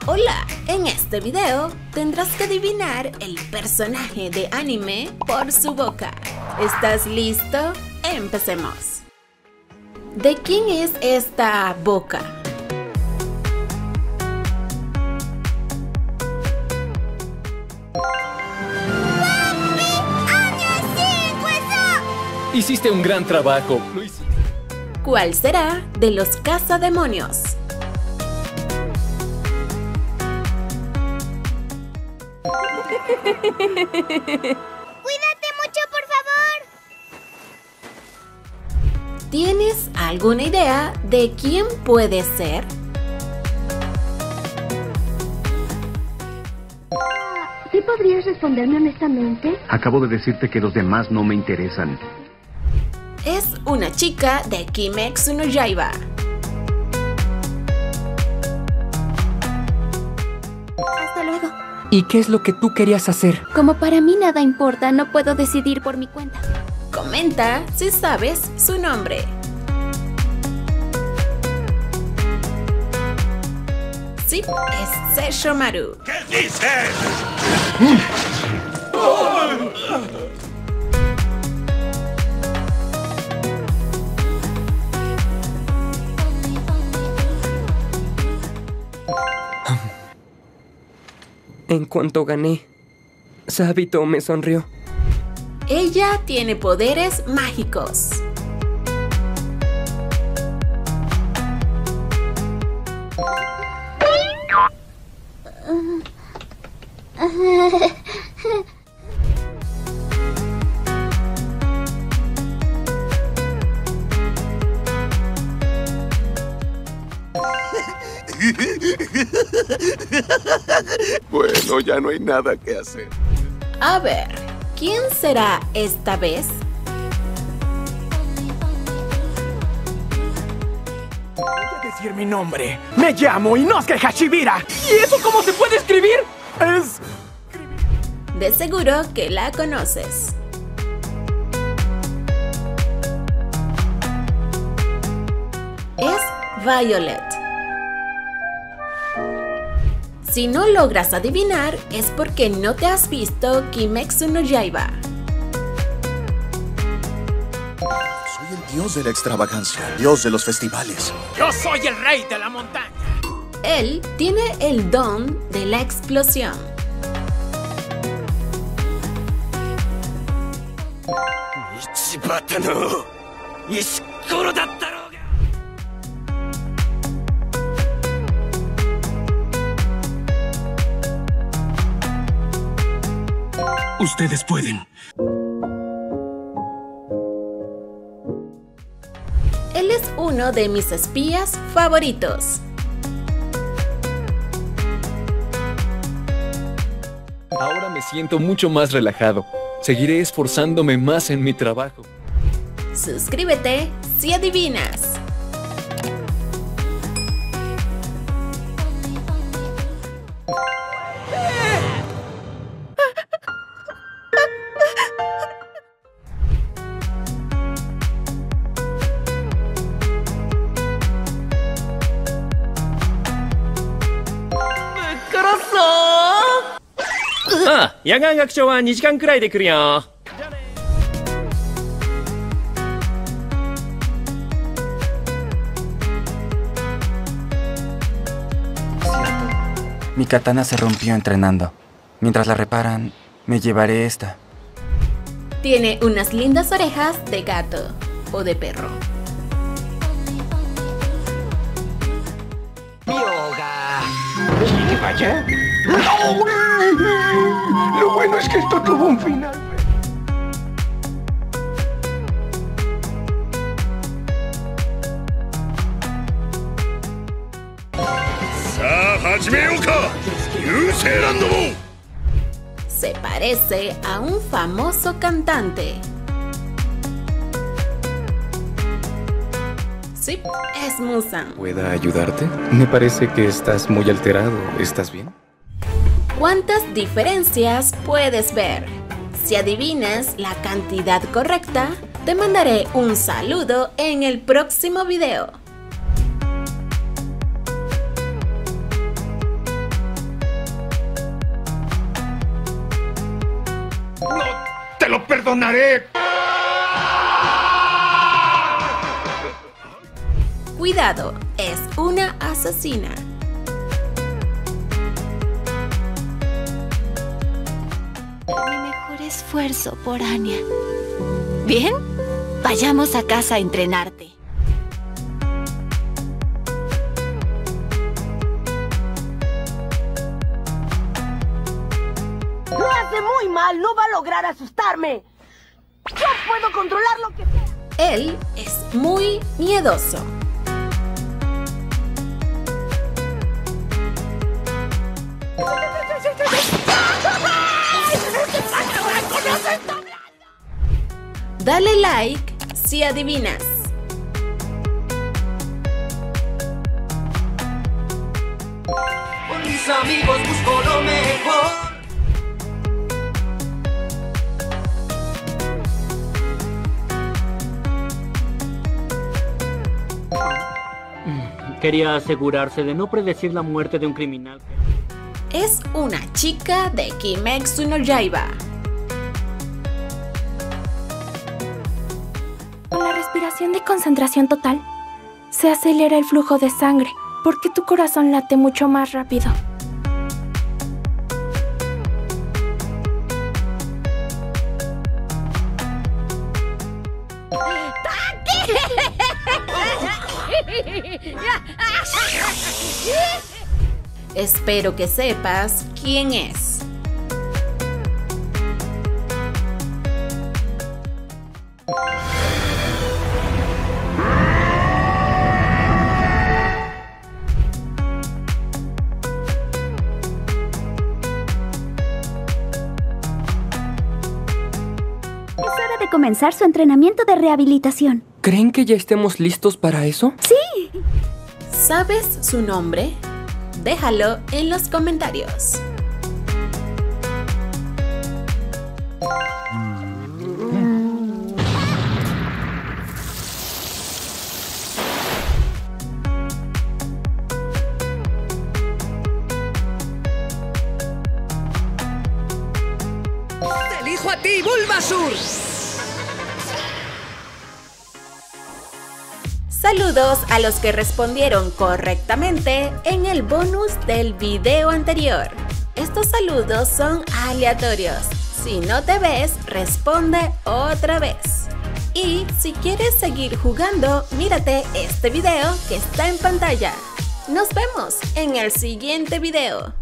Hola, en este video tendrás que adivinar el personaje de anime por su boca. ¿Estás listo? Empecemos. ¿De quién es esta boca? Hiciste un gran trabajo, lo hiciste. ¿Cuál será de los cazademonios? ¡Cuídate mucho, por favor! ¿Tienes alguna idea de quién puede ser? ¿Sí podrías responderme honestamente? Acabo de decirte que los demás no me interesan. Es una chica de Kimetsu no Yaiba. Hasta luego. ¿Y qué es lo que tú querías hacer? Como para mí nada importa, no puedo decidir por mi cuenta. Comenta si sabes su nombre. Sí, es Sesshomaru. ¿Qué dices? En cuanto gané, Sabito me sonrió. Ella tiene poderes mágicos. Bueno, ya no hay nada que hacer. A ver, ¿quién será esta vez? Voy a decir mi nombre. Me llamo Inosuke Hashibira. ¿Y eso cómo se puede escribir? Es... De seguro que la conoces. Es Violet. Si no logras adivinar, es porque no te has visto Kimetsu no Yaiba. Soy el dios de la extravagancia, el dios de los festivales. Yo soy el rey de la montaña. Él tiene el don de la explosión. Ichibata no Ishikoro dattarouga. Ustedes pueden. Él es uno de mis espías favoritos. Ahora me siento mucho más relajado. Seguiré esforzándome más en mi trabajo. Suscríbete si adivinas. Ah, 野外学長は2時間くらいで来るよ。 Mi katana se rompió entrenando. Mientras la reparan, me llevaré esta. Tiene unas lindas orejas de gato o de perro. ¿Que vaya? ¡No! Lo bueno es que esto tuvo un final. Se parece a un famoso cantante. Sí, es Musan. ¿Puedo ayudarte? Me parece que estás muy alterado. ¿Estás bien? ¿Cuántas diferencias puedes ver? Si adivinas la cantidad correcta, te mandaré un saludo en el próximo video. lo perdonaré! Cuidado, es una asesina. Mi mejor esfuerzo por Anya. ¿Bien? Vayamos a casa a entrenarte. Lo hace muy mal, no va a lograr asustarme. Yo puedo controlar lo que sea. Él es muy miedoso. Dale like si adivinas. Con mis amigos busco lo mejor. Quería asegurarse de no predecir la muerte de un criminal. Es una chica de Kimetsu no Yaiba. Con la respiración de concentración total, se acelera el flujo de sangre, porque tu corazón late mucho más rápido. Espero que sepas quién es. Es hora de comenzar su entrenamiento de rehabilitación. ¿Creen que ya estemos listos para eso? ¡Sí! ¿Sabes su nombre? Déjalo en los comentarios. ¡Te elijo a ti, Bulbasur! Saludos a los que respondieron correctamente en el bonus del video anterior. Estos saludos son aleatorios. Si no te ves, responde otra vez. Y si quieres seguir jugando, mírate este video que está en pantalla. Nos vemos en el siguiente video.